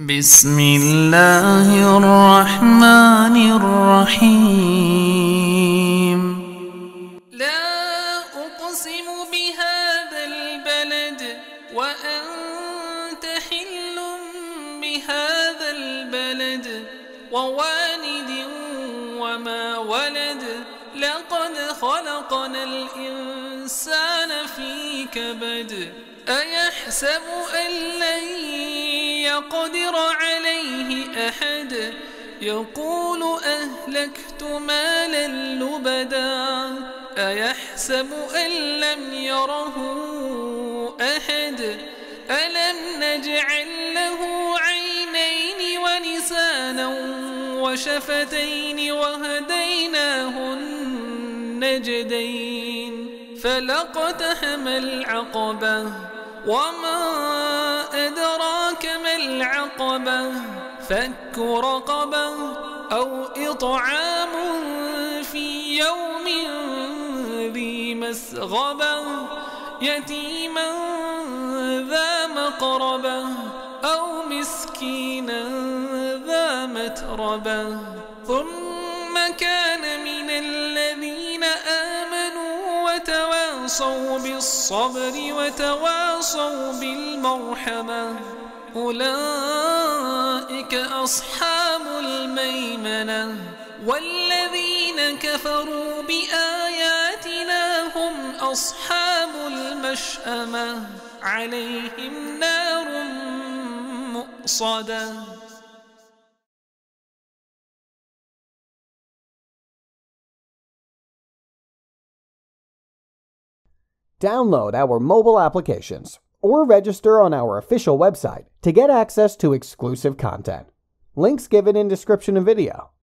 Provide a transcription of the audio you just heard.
بسم الله الرحمن الرحيم. لا أقسم بهذا البلد وأنت حل بهذا البلد ووالد وما ولد لقد خلقنا الإنسان في كبد أيحسب أن لن يقدر عليه أحد يقول أهلكت مالا لبدا أيحسب أن لم يره أحد ألم نجعل له عينين ولسانا وشفتين وهديناه النجدين فلاقتحم العقبة وما أدراك ما العقبة فك رقبة أو إطعام في يوم ذي مسغبة يتيما ذا مقربة أو مسكينا ذا متربة ثم كان من الذين آمنوا وتواصوا بالصبر وتواصوا بالمرحمة أولئك أصحاب الميمنة والذين كفروا بآياتنا هم أصحاب المشأمة عليهم نار مؤصدة. Download our mobile applications or register on our official website to get access to exclusive content. Links given in description of video.